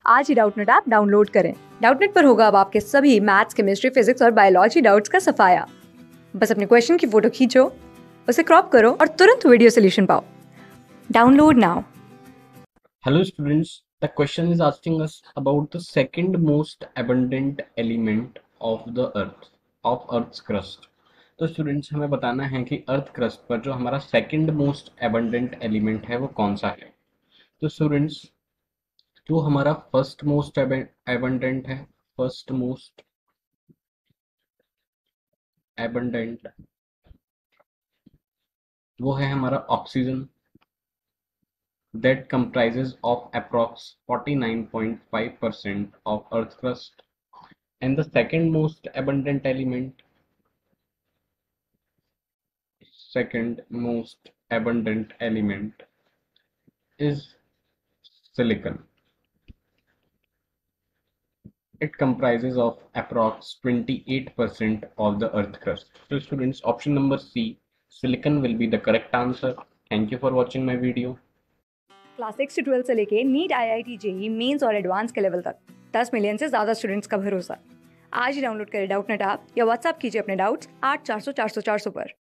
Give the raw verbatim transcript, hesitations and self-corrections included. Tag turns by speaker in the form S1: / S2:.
S1: आज ही Doubtnut app download करें। डाउटनट पर होगा अब आपके सभी मैथ्स, केमिस्ट्री, फिजिक्स और बायोलॉजी डाउट्स का सफाया। बस अपने क्वेश्चन की फोटो खींचो, उसे क्रॉप करो और तुरंत वीडियो सोल्यूशन पाओ। Download now.
S2: Hello students, the question is asking us about the second most abundant element of the earth, of earth's crust. तो स्टूडेंट्स हमें बताना है कि अर्थ क्रस्ट पर जो हमारा सेकंड मोस्ट एबंडेंट एलिमेंट है वो कौन सा है। तो स्टूडेंट्स जो हमारा फर्स्ट मोस्ट एबंडेंट है, फर्स्ट मोस्ट एबंडेंट वो है हमारा oxygen, that comprises of approx forty-nine point five percent of earth crust. And the second most abundant element, second most abundant element is silicon. It comprises of approx twenty-eight percent of the earth crust. So students, option number C, silicon will be the correct answer. Thank you for watching my video.
S1: Class six से twelfth से लेके NEET, I I T, JEE Mains और advance के level तक दस million से ज्यादा students का भरोसा। आज ही डाउनलोड करें डाउटनट ऐप या व्हाट्सएप कीजिए अपने डाउट्स आठ चार सौ चार सौ चार सौ पर।